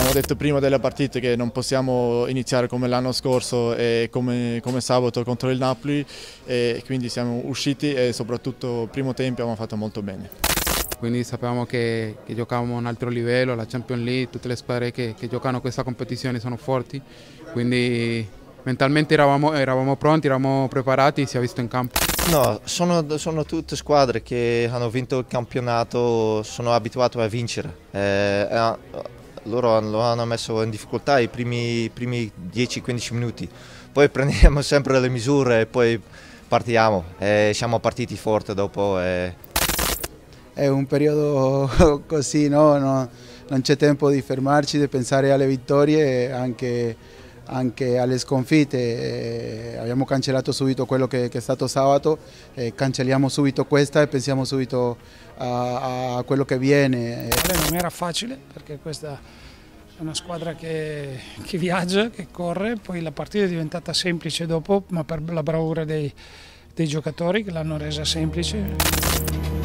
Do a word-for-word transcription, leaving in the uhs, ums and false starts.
Abbiamo detto prima della partita che non possiamo iniziare come l'anno scorso e come, come sabato contro il Napoli, e quindi siamo usciti e soprattutto il primo tempo abbiamo fatto molto bene. Quindi sapevamo che, che giocavamo a un altro livello, la Champions League, tutte le squadre che, che giocano questa competizione sono forti, quindi mentalmente eravamo, eravamo pronti, eravamo preparati, si è visto in campo. No, sono, sono tutte squadre che hanno vinto il campionato, sono abituate a vincere. Eh, eh, loro lo hanno messo in difficoltà i primi, primi dieci quindici minuti, poi prendiamo sempre le misure e poi partiamo. Eh, siamo partiti forte dopo. Eh. È un periodo così, no? No, non c'è tempo di fermarci, di pensare alle vittorie e anche, anche alle sconfitte. Eh, abbiamo cancellato subito quello che, che è stato sabato, eh, cancelliamo subito questa e pensiamo subito a, a quello che viene. Non era facile perché questa è una squadra che, che viaggia, che corre, poi la partita è diventata semplice dopo, ma per la bravura dei, dei giocatori che l'hanno resa semplice.